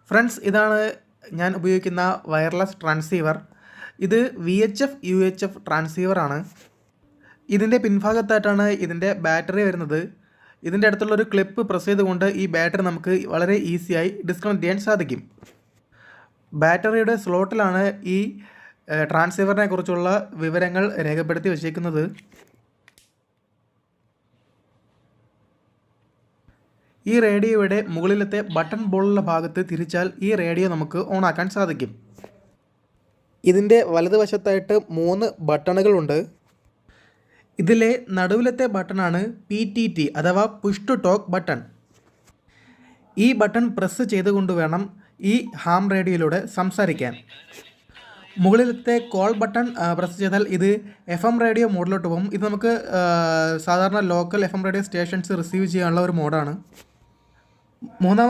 Friends, ഇതാണ് ഞാൻ ഉപയോഗിക്കുന്ന വയർലെസ് ട്രാൻസീവർ. ഇത് VHF UHF ട്രാൻസീവറാണ്. ഇതിൻ്റെ പിൻഭാഗത്തായിട്ടാണ് ഇതിൻ്റെ ബാറ്ററി വരുന്നത്. ഇതിൻ്റെ അടുത്തുള്ളൊരു ക്ലിപ്പ് പ്രസ് ചെയ്തുകൊണ്ട് ഈ ബാറ്ററി നമുക്ക് വളരെ ഈസിയായി ഡിസ്കണക്ട് ചെയ്യാൻ സാധിക്കും. ബാറ്ററിയുടെ സ്ലോട്ടിലാണ് ഈ ട്രാൻസീവറിനെ കുറിച്ചുള്ള വിവരങ്ങൾ രേഖപ്പെടുത്തി വച്ചിരിക്കുന്നത്. ഈ റേഡിയോയുടെ മുകളിലത്തെ ബട്ടൺ പോലുള്ള ഭാഗത്ത് തിരിച്ചാൽ ഈ റേഡിയോ നമുക്ക് ഓണാക്കാൻ സാധിക്കും. ഇതിൻ്റെ വലതുവശത്തായിട്ട് 3 ബട്ടണുകളുണ്ട്. ഇതിലെ നടുവിലത്തെ ബട്ടണാണ് PTT അഥവാ പുഷ് ടു ടോക്ക് ബട്ടൺ. ഈ ബട്ടൺ പ്രസ് ചെയ്തുകൊണ്ട് വേണം ഈ ഹാം റേഡിയോയിലൂടെ സംസാരിക്കാൻ. മുകളിലത്തെ കോൾ ബട്ടൺ പ്രസ് ചെയ്താൽ ഇത് FM റേഡിയോ മോഡിലോട്ട് പോകും. ഇത് നമുക്ക് സാധാരണ local FM radio stations receive ചെയ്യാനുള്ള ഒരു മോഡാണ്. മൂന്നാമത്തെ